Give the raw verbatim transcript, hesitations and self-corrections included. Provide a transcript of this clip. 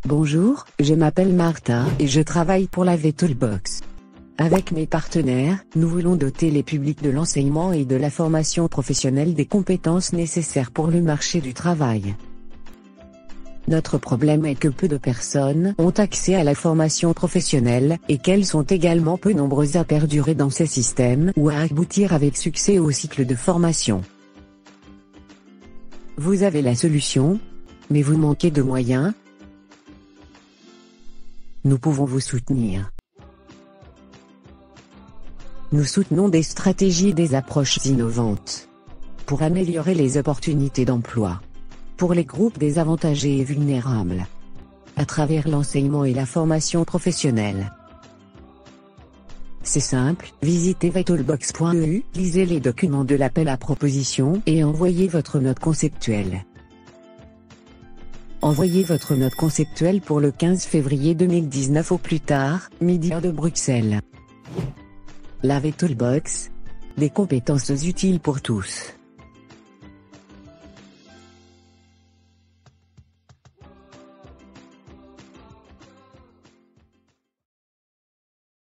Bonjour, je m'appelle Martha et je travaille pour la VToolbox. Avec mes partenaires, nous voulons doter les publics de l'enseignement et de la formation professionnelle des compétences nécessaires pour le marché du travail. Notre problème est que peu de personnes ont accès à la formation professionnelle, et qu'elles sont également peu nombreuses à perdurer dans ces systèmes ou à aboutir avec succès au cycle de formation. Vous avez la solution, mais vous manquez de moyens. Nous pouvons vous soutenir. Nous soutenons des stratégies et des approches innovantes pour améliorer les opportunités d'emploi pour les groupes désavantagés et vulnérables à travers l'enseignement et la formation professionnelle. C'est simple, visitez vtoolbox point e u, lisez les documents de l'appel à proposition et envoyez votre note conceptuelle. Envoyez votre note conceptuelle pour le quinze février deux mille dix-neuf au plus tard, midi heure de Bruxelles. La VToolbox, des compétences utiles pour tous.